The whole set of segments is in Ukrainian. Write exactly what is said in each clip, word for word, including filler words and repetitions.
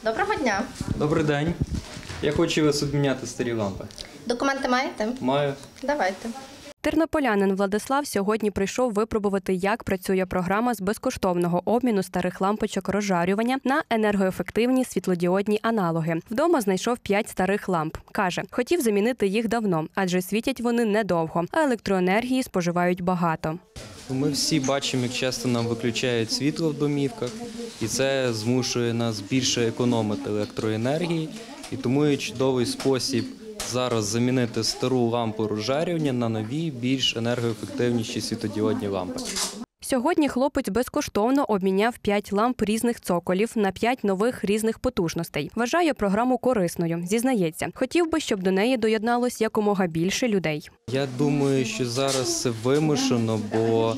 Доброго дня. Добрий день. Я хочу вас обміняти старі лампи. Документи маєте? Маю. Давайте. Тернополянин Владислав сьогодні прийшов випробувати, як працює програма з безкоштовного обміну старих лампочок розжарювання на енергоефективні світлодіодні аналоги. Вдома знайшов п'ять старих ламп. Каже, хотів замінити їх давно, адже світять вони недовго, а електроенергії споживають багато. Ми всі бачимо, як часто нам виключають світло в домівках, і це змушує нас більше економити електроенергії. І тому є чудовий спосіб зараз замінити стару лампу розжарювання на нові, більш енергоефективніші світлодіодні лампи. Сьогодні хлопець безкоштовно обміняв п'ять ламп різних цоколів на п'ять нових різних потужностей. Вважає програму корисною. Зізнається, хотів би, щоб до неї доєдналось якомога більше людей. Я думаю, що зараз це вимушено, бо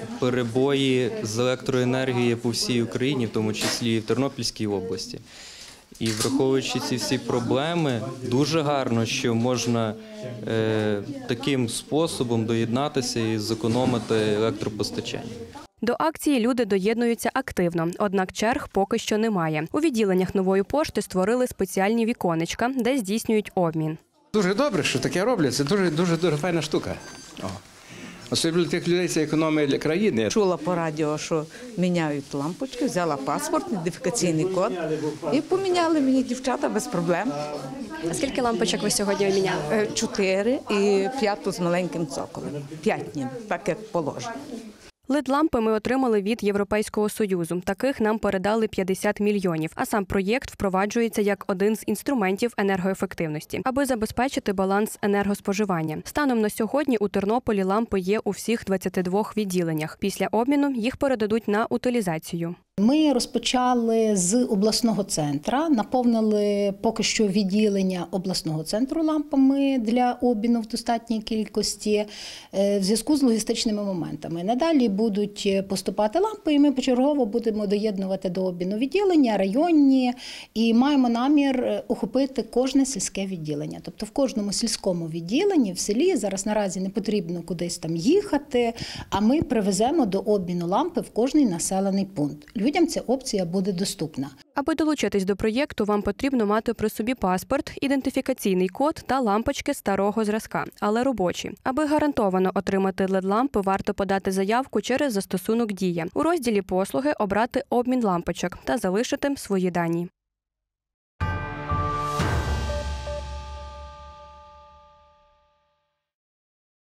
перебої з електроенергією по всій Україні, в тому числі і в Тернопільській області. І враховуючи ці всі проблеми, дуже гарно, що можна е, таким способом доєднатися і зекономити електропостачання. До акції люди доєднуються активно, однак черг поки що немає. У відділеннях Нової пошти створили спеціальні віконечка, де здійснюють обмін. Дуже добре, що таке роблять. Це дуже, дуже, дуже файна штука. О. Особливо для тих людей це економія для країни. Чула по радіо, що міняють лампочки, взяла паспорт, ідентифікаційний код і поміняли мені дівчата без проблем. А скільки лампочок ви сьогодні обміняли? Е, Чотири і п'яту з маленьким цоколем. П'ять ним, так як положено. Лед-лампи ми отримали від Європейського Союзу. Таких нам передали п'ятдесят мільйонів. А сам проєкт впроваджується як один з інструментів енергоефективності, аби забезпечити баланс енергоспоживання. Станом на сьогодні у Тернополі лампи є у всіх двадцяти двох відділеннях. Після обміну їх передадуть на утилізацію. Ми розпочали з обласного центра, наповнили поки що відділення обласного центру лампами для обміну в достатній кількості в зв'язку з логістичними моментами. Надалі будуть поступати лампи, і ми почергово будемо доєднувати до обміну відділення, районні, і маємо намір охопити кожне сільське відділення. Тобто в кожному сільському відділенні в селі зараз наразі не потрібно кудись там їхати, а ми привеземо до обміну лампи в кожний населений пункт. Людям ця опція буде доступна. Аби долучитись до проєкту, вам потрібно мати при собі паспорт, ідентифікаційний код та лампочки старого зразка, але робочі. Аби гарантовано отримати лед-лампи, варто подати заявку через застосунок «Дія». У розділі «Послуги» обрати обмін лампочок та залишити свої дані.